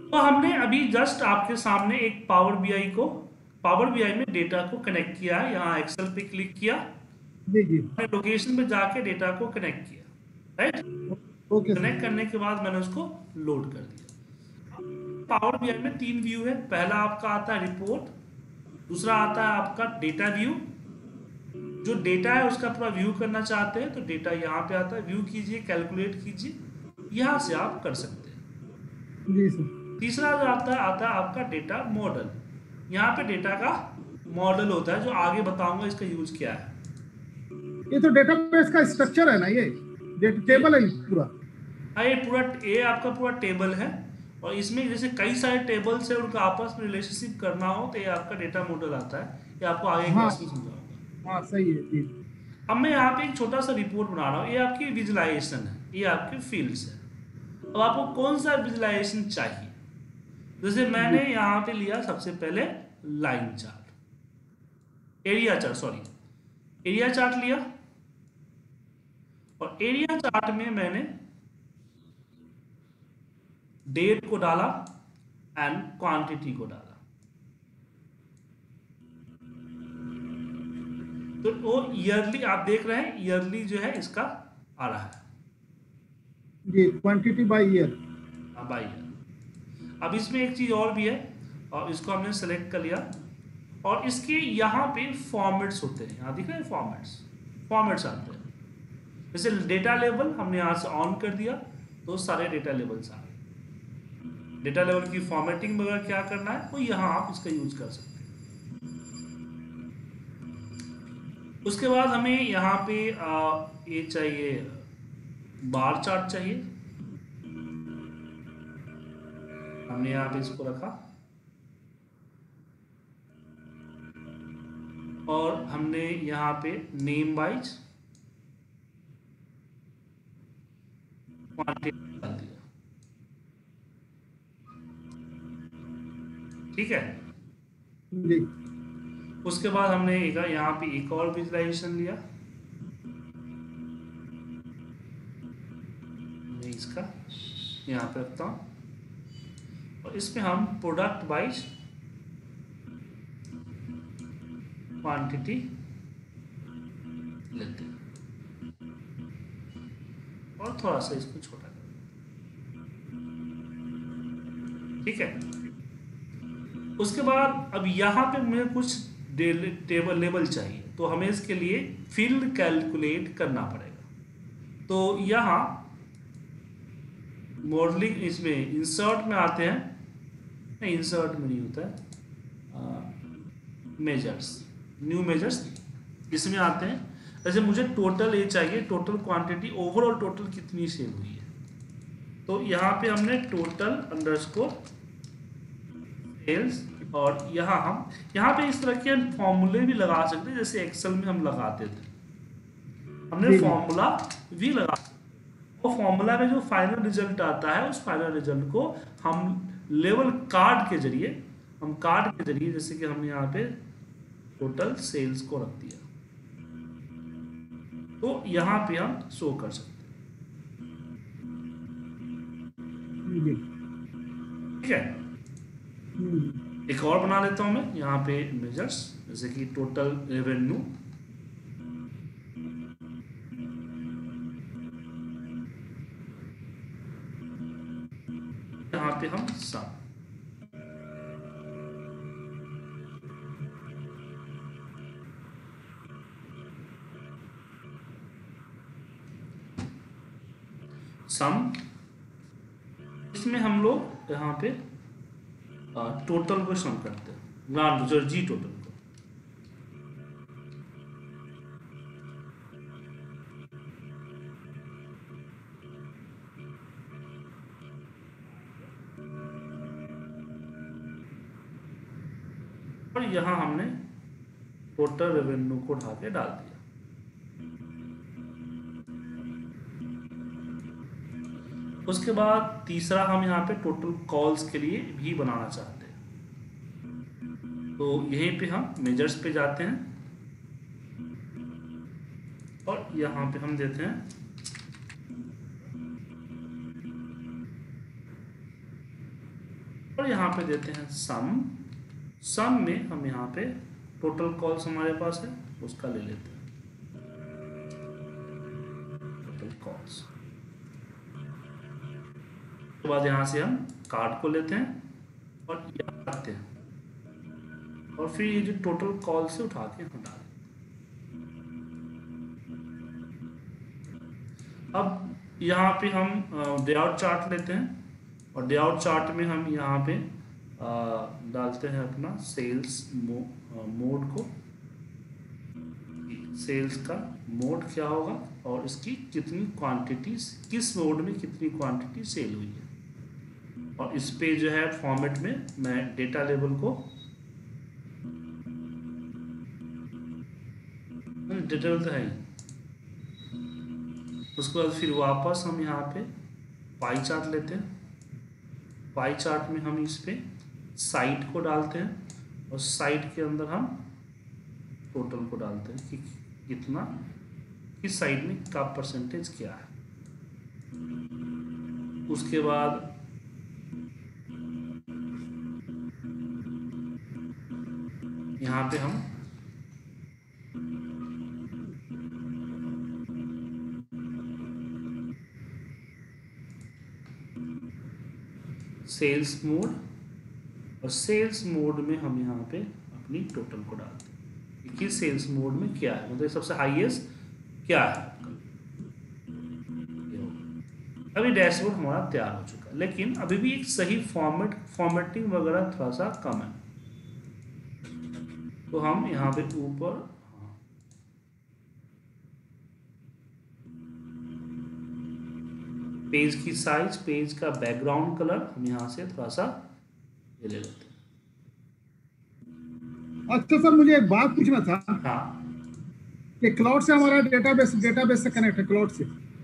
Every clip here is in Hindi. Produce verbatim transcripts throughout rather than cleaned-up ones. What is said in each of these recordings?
तो हमने अभी जस्ट आपके सामने एक पावर बीआई को पावर बीआई में डेटा को कनेक्ट किया है। यहाँ एक्सेल पे क्लिक किया, जी जी। अपने लोकेशन पे जाके डेटा को कनेक्ट किया, राइट। Okay connect sir. करने के बाद मैंने उसको लोड कर दिया। पावर बीआई में तीन व्यू है। पहला आपका आता है रिपोर्ट, दूसरा आता है आपका डेटा व्यू। जो डेटा है उसका पूरा व्यू करना चाहते हैं तो डेटा यहाँ पे आता है, व्यू कीजिए, कैलकुलेट कीजिए, यहाँ से आप कर सकते हैं। जी सर। तीसरा जो आता है आता है आपका डेटा मॉडल। यहाँ पे डेटा का मॉडल होता है, जो आगे बताऊंगा इसका यूज क्या है। ये तो डेटाबेस का स्ट्रक्चर है ना, ये ये टेबल है पूरा। हाँ, ये पूरा ये आपका पूरा टेबल है, और इसमें जैसे कई सारे टेबल्स है, उनका आपस में रिलेशनशिप करना हो तो ये आपका डेटा मॉडल आता है। ये आपको आगे हाँ क्लास में समझाऊंगा। हाँ सही है जी। अब मैं यहाँ पे एक छोटा सा रिपोर्ट बना रहा हूँ। ये आपकी विजुलाइजेशन है, ये आपके फील्ड्स है। अब आपको कौन सा विजुलाइजेशन चाहिए? जैसे जी मैंने यहाँ पे लिया सबसे पहले line chart, area chart, sorry, area chart लिया। और एरिया चार्ट में मैंने डेट को डाला एंड क्वांटिटी को डाला। तो वो ईयरली आप देख रहे हैं, ईयरली जो है इसका आ रहा है। जी, क्वांटिटी बाय ईयर। अब आइए, अब इसमें एक चीज और भी है, और इसको हमने सेलेक्ट कर लिया। और इसके यहाँ पे फॉर्मेट्स होते हैं, यहाँ दिख रहे हैं फॉर्मेट्स, फॉर्मेट्स आते हैं। जैसे डेटा लेवल हमने यहाँ से ऑन कर दिया तो सारे डेटा लेवल्स आ गए। डेटा लेवल की फॉर्मेटिंग वगैरह क्या करना है वो यहाँ आप इसका यूज कर सकते हैं। उसके बाद हमें यहाँ पे आ, ये चाहिए, बार चार्ट चाहिए। हमने यहाँ पे इसको रखा, और हमने यहाँ पे नेम वाइज क्वांटिटी डाल दिया, ठीक है। जी उसके बाद हमने एक यहाँ पे एक और विजुलाइजेशन लिया, मैं इसका यहाँ पे रखता हूँ, और इसमें हम प्रोडक्ट वाइज क्वांटिटी लेते हैं, और थोड़ा सा इसको छोटा कर, ठीक है। उसके बाद अब यहाँ पे मुझे कुछ टेबल लेवल चाहिए, तो हमें इसके लिए फील्ड कैलकुलेट करना पड़ेगा। तो यहाँ मॉडलिंग, इसमें इंसर्ट में आते हैं, नहीं इंसर्ट में नहीं होता है, मेजर्स, न्यू मेजर्स इसमें आते हैं। जैसे मुझे टोटल ये चाहिए, टोटल क्वांटिटी, ओवरऑल टोटल कितनी सेल हुई है। तो यहाँ पे हमने टोटल अंडरस्कोर सेल्स, और यहाँ हम यहाँ पे इस तरह के फॉर्मूले भी लगा सकते हैं, जैसे एक्सेल में हम लगाते थे, हमने जी जी। फॉर्मूला भी लगा। वो फॉर्मूला में जो फाइनल रिजल्ट आता है, उस फाइनल रिजल्ट को हम लेवल कार्ड के जरिए, हम कार्ड के जरिए, जैसे कि हमने यहाँ पे टोटल सेल्स को रख दिया, तो यहाँ पे हम शो कर सकते जी। हैं, ठीक है। हम्म, एक और बना लेता हूँ मैं यहाँ पे मेजर्स, जैसे कि टोटल रेवेन्यू, यहाँ पे हम सम, सम, इसमें हम लोग यहाँ पे टोटल को सम करते हैं, ग्रांड जो जी टोटल को। और यहाँ हमने टोटल रेवेन्यू को उठा के डाल दिया। उसके बाद तीसरा हम यहाँ पे टोटल कॉल्स के लिए भी बनाना चाहते हैं, तो यहीं पे हम मेजर्स पे जाते हैं, और यहाँ पे हम देते हैं और यहाँ पे देते हैं सम। सम में हम यहाँ पे टोटल कॉल्स हमारे पास है उसका ले लेते हैं, टोटल कॉल्स। उसके बाद यहाँ से हम कार्ड को लेते हैं और यहाँ रखते हैं और फिर ये जो टोटल कॉल से उठा के हटा देते हैं। अब यहाँ पे हम लेआउट चार्ट लेते हैं और लेआउट चार्ट में हम यहाँ पे आ, डालते हैं अपना सेल्स मो, मोड को। सेल्स का मोड क्या होगा और इसकी कितनी क्वांटिटी, किस मोड में कितनी क्वांटिटी सेल हुई है। और इस पे जो है फॉर्मेट में मैं डेटा लेवल को डिटेल तो है ही। उसके बाद फिर वापस हम यहाँ पे पाई चार्ट लेते हैं। पाई चार्ट में हम इस पे साइट को डालते हैं और साइट के अंदर हम टोटल को डालते हैं कि कितना, किस साइड में का परसेंटेज क्या है। उसके बाद यहाँ पे हम सेल्स मोड, और सेल्स मोड में हम यहाँ पे अपनी टोटल को डालते हैं कि सेल्स मोड में क्या है, मतलब सबसे हाईएस्ट क्या है। अभी डैशबोर्ड हमारा तैयार हो चुका है, लेकिन अभी भी एक सही फॉर्मेट फॉर्मेटिंग वगैरह थोड़ा सा कम है। तो हम यहाँ पे ऊपर पेज की साइज, पेज का बैकग्राउंड कलर हम यहाँ से थोड़ा सा ये ले लेते हैं। अच्छा सर, मुझे एक बात पूछना था। हाँ, कि क्लाउड से हमारा डेटाबेस डेटाबेस से कनेक्ट है, क्लाउड से।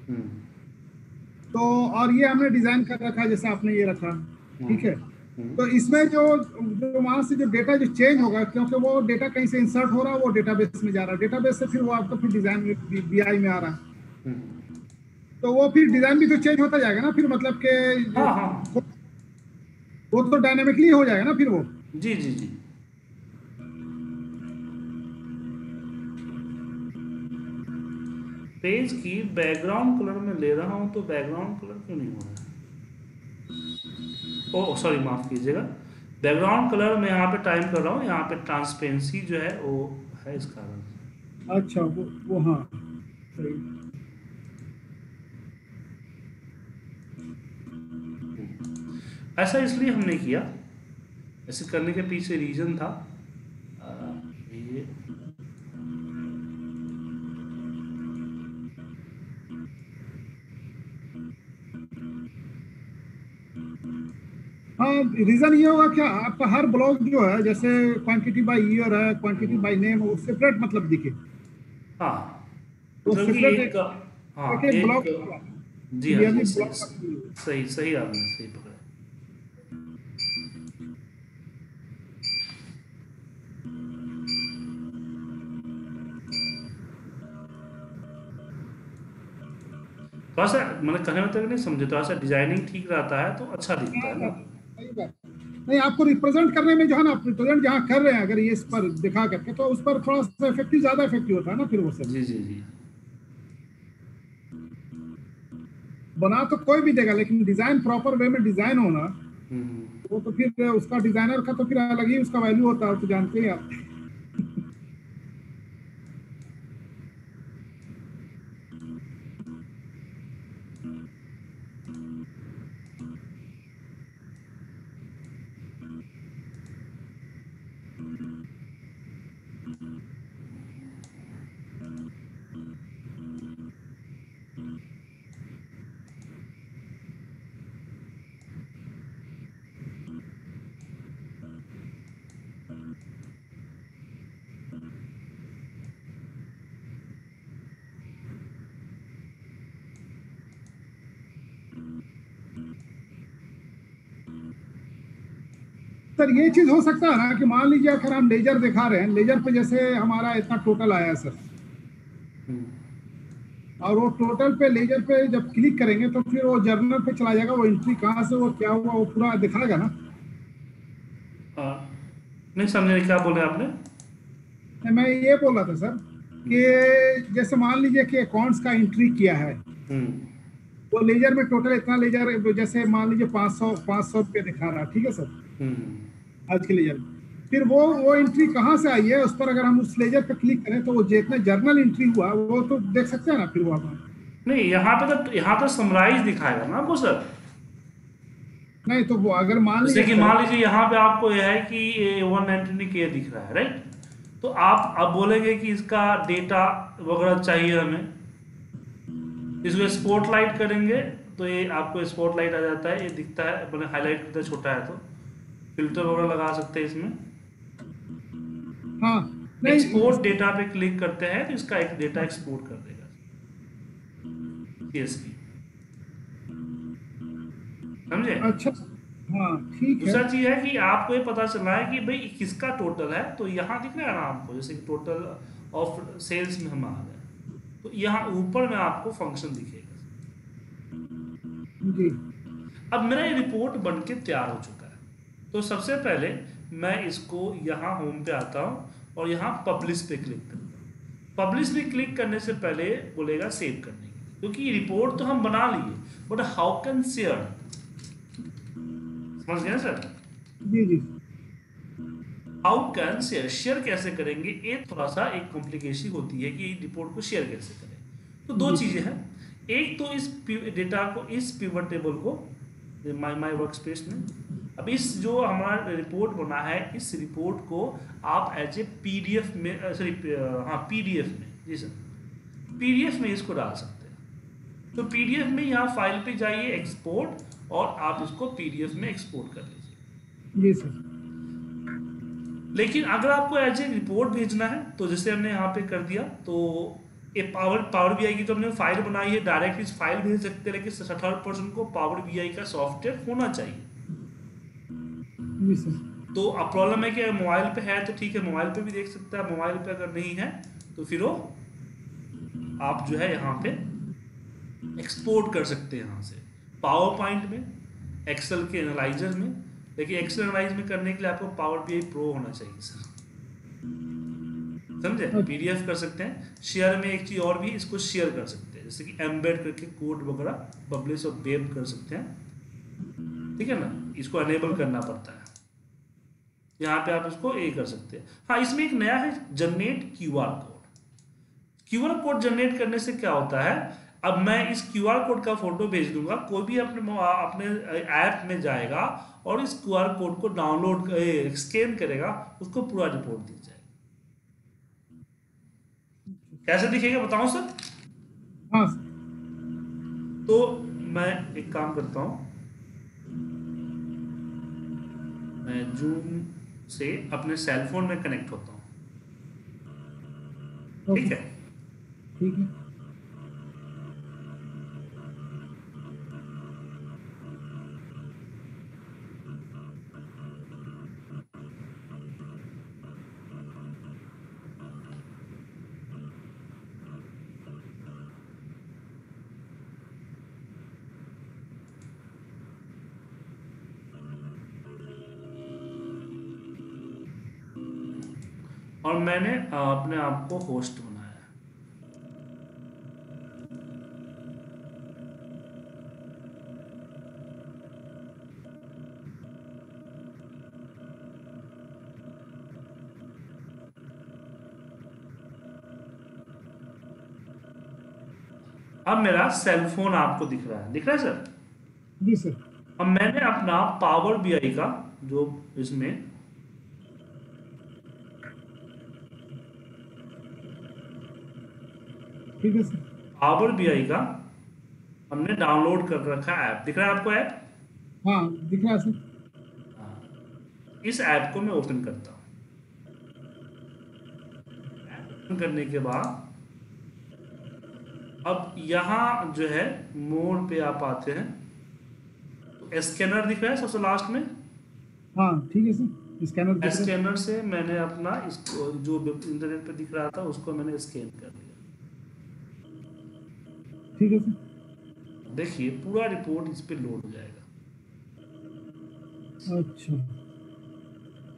तो और ये हमने डिजाइन कर रखा है जैसे आपने ये रखा, ठीक है। तो इसमें जो जो वहाँ से जो डेटा जो चेंज होगा, क्योंकि वो डेटा कहीं से इंसर्ट हो रहा है, वो डेटाबेस में जा रहा है, डेटाबेस से फिर वो आपको फिर डिजाइन में बीआई में आ रहा है। तो वो फिर डिजाइन भी तो चेंज होता जाएगा ना फिर, मतलब कि हाँ हाँ वो तो डायनेमिकली हो जाएगा ना फिर वो। जी जी जी पेज की बैकग्राउंड कलर में ले रहा हूं तो बैकग्राउंड कलर क्यों नहीं हो रहा है? ओह सॉरी, माफ कीजिएगा। बैकग्राउंड कलर मैं यहाँ पे टाइम कर रहा हूँ, यहाँ पे ट्रांसपेरेंसी जो है वो है इस कारण। अच्छा वो वो हाँ सही। ऐसा इसलिए हमने किया, ऐसे करने के पीछे रीजन था आ, ये हाँ, रीजन ये होगा कि आपका हर ब्लॉक जो है, जैसे क्वांटिटी बाय ईयर है, क्वांटिटी बाय नेम, वो सेपरेट मतलब दिखे। हाँ तो मतलब कि सेपरेट एक, हाँ एक, एक ब्लॉक, एक जी हाँ जी, सही सही सही आपने सही पकड़ा। थोड़ा सा मैंने कहने में तक नहीं समझे, थोड़ा सा डिजाइनिंग ठीक रहता है तो अच्छा दिखता है ना। सही बात। नहीं, आपको रिप्रेजेंट करने में जो है ना, रिप्रेजेंट जहाँ कर रहे हैं अगर ये इस पर दिखा करके, तो उस पर थोड़ा सा इफेक्टिव, ज्यादा इफेक्टिव होता है ना फिर वो सब। जी जी जी बना तो कोई भी देगा, लेकिन डिजाइन प्रॉपर वे में डिजाइन होना, हम्म वो तो फिर उसका डिजाइनर का तो फिर अलग ही उसका वैल्यू होता है, तो जानते ही आप। सर ये चीज हो सकता है ना कि मान लीजिए अगर हम लेजर दिखा रहे हैं, लेजर पे जैसे हमारा इतना टोटल आया सर, और वो टोटल पे लेजर पे जब क्लिक करेंगे तो फिर वो जर्नल पे चला जाएगा, वो एंट्री कहाँ से वो क्या हुआ वो पूरा दिखाएगा ना। हाँ, नहीं समझे क्या बोले आपने? नहीं, मैं ये बोल रहा था सर कि जैसे मान लीजिए कि अकाउंट्स का एंट्री किया है, हम्म वो लेजर में टोटल इतना लेजर, जैसे मान लीजिए पाँच सौ पाँच सौ रुपये दिखा रहा है, ठीक है सर, हम्म आज के लेजर में। फिर वो वो एंट्री कहाँ से आई है, उस पर अगर हम उस लेजर पर क्लिक करें तो वो जितना जर्नल एंट्री हुआ वो तो देख सकते हैं ना, फिर वो आप। नहीं, यहाँ पे तो यहाँ तो समराइज दिखाएगा ना आपको सर। नहीं तो वो अगर मान जैसे लीजिए कि सर। मान लीजिए यहाँ पे आपको यह है कि वन नाइनटी के दिख रहा है, राइट? तो आप अब बोलेंगे कि इसका डेटा वगैरह चाहिए हमें, इसको स्पॉटलाइट करेंगे तो ये आपको स्पॉटलाइट आ जाता है, ये दिखता है, मैंने हाईलाइट करता है, छोटा है तो फिल्टर वगैरह लगा सकते हैं इसमें। हाँ। नहीं। एक्सपोर्ट डेटा पे क्लिक करते हैं तो इसका एक डेटा एक्सपोर्ट कर देगा, सीएसवी। समझे? अच्छा। हाँ ठीक है। दूसरा चीज है कि आपको ये पता चलना है कि भाई किसका टोटल है, तो यहाँ दिख रहा है ना आपको, जैसे कि टोटल ऑफ सेल्स में हम आ गए, तो यहाँ ऊपर में आपको फंक्शन दिखेगा। जी। अब मेरा ये रिपोर्ट बन के तैयार हो चुका है। तो सबसे पहले मैं इसको यहाँ होम पे आता हूँ और यहाँ पब्लिश पे क्लिक करता हूँ। पब्लिश पे क्लिक करने से पहले बोलेगा सेव करने के लिए, क्योंकि रिपोर्ट तो हम बना लिए, बट हाउ कैन शेयर, समझ गए सर? जी जी। हाउ कैन शेयर, शेयर कैसे करेंगे, ये थोड़ा सा एक कॉम्प्लिकेशन होती है कि रिपोर्ट को शेयर कैसे करें। तो दो जी चीजें हैं, एक तो इस डेटा को, इस पिवट टेबल को माई माई वर्क स्पेस में, अब इस जो हमारा रिपोर्ट बना है, इस रिपोर्ट को आप एज ए पीडीएफ में, सॉरी हाँ पीडीएफ में, जी सर, पीडीएफ में इसको डाल सकते हैं। तो पीडीएफ में यहाँ फाइल पे जाइए, एक्सपोर्ट, और आप इसको पीडीएफ में एक्सपोर्ट कर लीजिए। जी सर। लेकिन अगर आपको एज ए रिपोर्ट भेजना है तो जैसे हमने यहाँ पे कर दिया, तो ये पावर पावर बी आई की जो हमने फाइल बनाई है, डायरेक्ट इस फाइल भेज सकते हैं, लेकिन थर्ड पर्सन को पावर बी आई का सॉफ्टवेयर होना चाहिए। जी सर। तो अब प्रॉब्लम है कि मोबाइल पे है तो ठीक है, मोबाइल पे भी देख सकता है, मोबाइल पे अगर नहीं है तो फिर वो आप जो है यहाँ पे एक्सपोर्ट कर सकते हैं यहाँ से पावर पॉइंट में, एक्सेल के एनालाइजर में। लेकिन एक्सेल एनालाइज में करने के लिए आपको पावर बी आई प्रो होना चाहिए सर, समझे? पीडीएफ कर सकते हैं। शेयर में एक चीज और भी, इसको शेयर कर सकते हैं, जैसे कि एम्बेड करके कोड वगैरह पब्लिश और वेब कर सकते हैं, ठीक है ना? इसको अनेबल करना पड़ता है, यहाँ पे आप इसको ए कर सकते हैं। हाँ, इसमें एक नया है, generate QR code. QR code generate करने से क्या होता है, अब मैं इस क्यूआर कोड का फोटो भेज दूंगा, कोई भी अपने अपने ऐप में जाएगा और इस क्यूआर कोड को डाउनलोड स्कैन करेगा, उसको पूरा रिपोर्ट दी जाएगी। कैसे दिखेगा बताऊं सर? हाँ। तो मैं एक काम करता हूं, मैं जूम से अपने सेल फोन में कनेक्ट होता हूं, ठीक है? ठीक है। और मैंने अपने आप को होस्ट बनाया। अब मेरा सेल फोन आपको दिख रहा है, दिख रहा है सर? जी सर। अब मैंने अपना पावर बीआई का जो इसमें ठीक है सर। पावर बीआई का हमने डाउनलोड कर रखा ऐप, दिख रहा है आपको ऐप? हाँ दिख रहा है सर। इस ऐप को मैं ओपन करता हूँ। ओपन करने के बाद अब यहाँ जो है मोड पे आप आते हैं, तो स्कैनर दिख रहा है सबसे लास्ट में। हाँ ठीक है सर, स्कैनर दिख रहा है। स्कैनर से मैंने अपना इसको जो इंटरनेट पे दिख रहा था उसको मैंने स्कैन कर लिया। ठीक है सर। देखिए पूरा रिपोर्ट इस पे लोड हो जाएगा। अच्छा।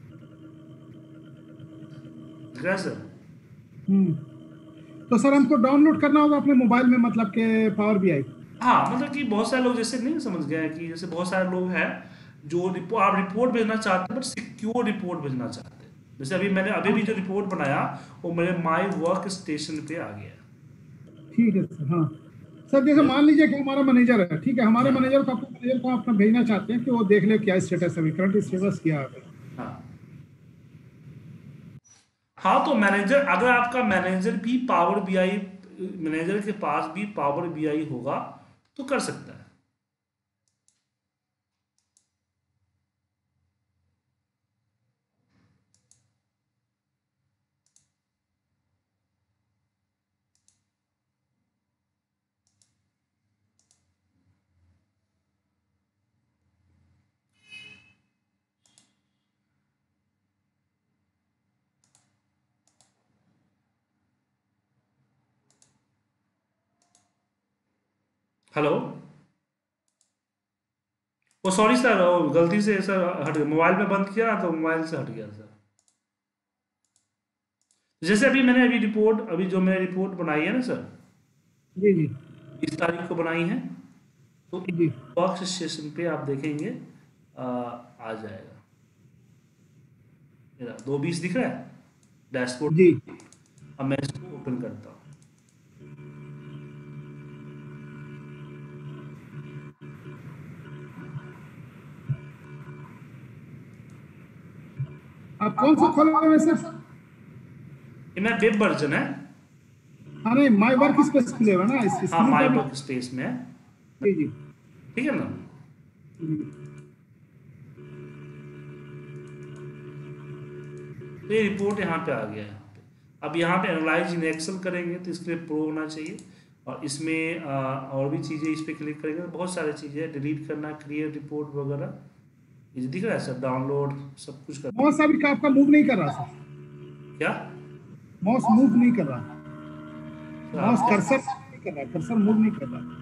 दिख रहा है सर? हम्म तो सर हमको डाउनलोड करना होगा अपने मोबाइल में, मतलब के पावर बी आई? हाँ, मतलब कि बहुत सारे लोग जैसे नहीं समझ गए कि जैसे बहुत सारे लोग हैं जो रिपो, आप रिपोर्ट भेजना चाहते हैं बट सिक्योर रिपोर्ट भेजना चाहते हैं। जैसे अभी मैंने अभी भी जो रिपोर्ट बनाया वो मेरे माई वर्क स्टेशन पे आ गया। ठीक है सर। हाँ सर, जैसे मान लीजिए कि हमारा मैनेजर है, ठीक है, हमारे हाँ मैनेजर को अपने मैनेजर को अपना भेजना चाहते हैं कि वो देख ले क्या स्टेटस है, करंट स्टेटस क्या है। हाँ हाँ, तो मैनेजर, अगर आपका मैनेजर भी पावर बीआई, मैनेजर के पास भी पावर बीआई होगा तो कर सकता है। हेलो, ओ सॉरी सर, वो गलती से सर हट गया, मोबाइल में बंद किया तो मोबाइल से हट गया सर। जैसे अभी मैंने अभी रिपोर्ट, अभी जो मैंने रिपोर्ट बनाई है ना सर, जी जी इस तारीख को बनाई है, तो जी। वर्क स्टेशन पे आप देखेंगे आ, आ जाएगा। मेरा दो बीस दिख रहा है डैशबोर्ड। जी अब मैं इसको ओपन करता हूँ। आप कौन सा खोले हुए हैं सर? ये मेरा वेब वर्जन है। हाँ नहीं, माई वर्क स्पेस खुले हुआ ना इस हाँ, स्क्रीन माई पर भी। वर्क स्पेस में है। जी जी ठीक है ना? जी। तो ये रिपोर्ट यहाँ पे आ गया है। अब यहाँ पे एनालाइज इन एक्सेल करेंगे तो इसके लिए प्रो होना चाहिए, और इसमें आ, और भी चीज़ें इस पर क्लिक करेंगे तो बहुत सारी चीज़ें, डिलीट करना, क्रिएट रिपोर्ट वगैरह, ये दिख रहा है सर, डाउनलोड सब कुछ करना। माउस अभी का आपका मूव नहीं कर रहा सर? क्या माउस मूव नहीं कर रहा, सर? माउस आप कर्सर नहीं कर रहा, कर्सर मूव नहीं कर रहा।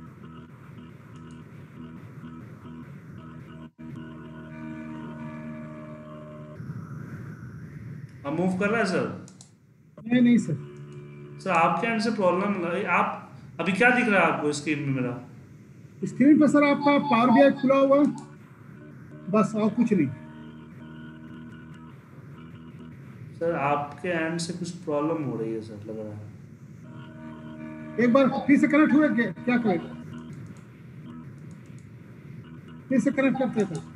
मूव कर रहा है सर? नहीं नहीं सर। सर आपके एंड से प्रॉब्लम, आप अभी क्या दिख रहा है आपको स्क्रीन में मेरा? स्क्रीन पर सर आपका पावर बी आई खुला हुआ, बस और कुछ नहीं। सर आपके एंड से कुछ प्रॉब्लम हो रही है सर, लग रहा है। एक बार फिर से कनेक्ट हुए क्या, क्या करें? फिर से कनेक्ट करते थे।